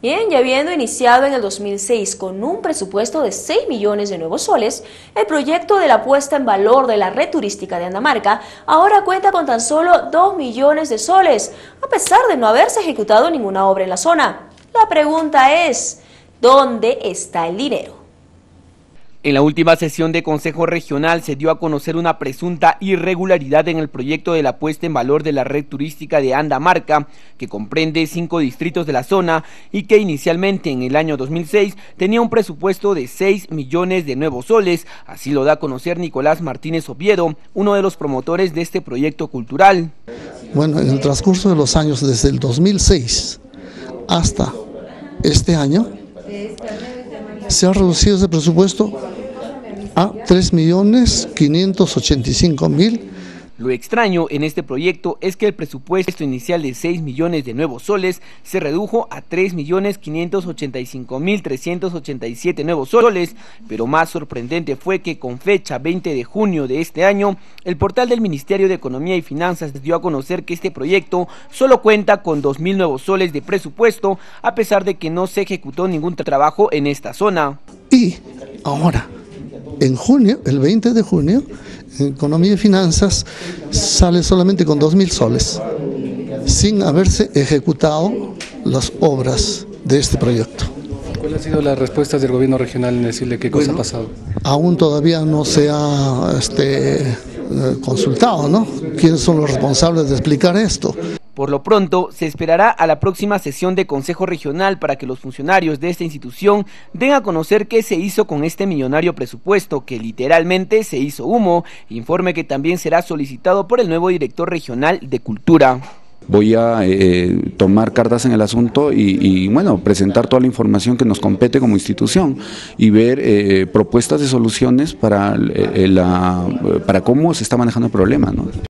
Bien, ya habiendo iniciado en el 2006 con un presupuesto de 6 millones de nuevos soles, el proyecto de la puesta en valor de la red turística de Andamarca ahora cuenta con tan solo 2 millones de soles, a pesar de no haberse ejecutado ninguna obra en la zona. La pregunta es, ¿dónde está el dinero? En la última sesión de Consejo Regional se dio a conocer una presunta irregularidad en el proyecto de la puesta en valor de la red turística de Andamarca, que comprende 5 distritos de la zona y que inicialmente en el año 2006 tenía un presupuesto de 6 millones de nuevos soles. Así lo da a conocer Nicolás Martínez Oviedo, uno de los promotores de este proyecto cultural. Bueno, en el transcurso de los años, desde el 2006 hasta este año, se ha reducido ese presupuesto a 3.585.000. Lo extraño en este proyecto es que el presupuesto inicial de 6 millones de nuevos soles se redujo a 3.585.387 nuevos soles, pero más sorprendente fue que con fecha 20 de junio de este año, el portal del Ministerio de Economía y Finanzas dio a conocer que este proyecto solo cuenta con 2.000 nuevos soles de presupuesto, a pesar de que no se ejecutó ningún trabajo en esta zona. Y ahora, en junio, el 20 de junio, Economía y Finanzas sale solamente con 2.000 soles, sin haberse ejecutado las obras de este proyecto. ¿Cuáles han sido las respuestas del gobierno regional en decirle qué cosa ha pasado? Aún todavía no se ha consultado, ¿no? ¿Quiénes son los responsables de explicar esto? Por lo pronto, se esperará a la próxima sesión de Consejo Regional para que los funcionarios de esta institución den a conocer qué se hizo con este millonario presupuesto, que literalmente se hizo humo, informe que también será solicitado por el nuevo director regional de Cultura. Voy a tomar cartas en el asunto y bueno, presentar toda la información que nos compete como institución y ver propuestas de soluciones para cómo se está manejando el problema, ¿no?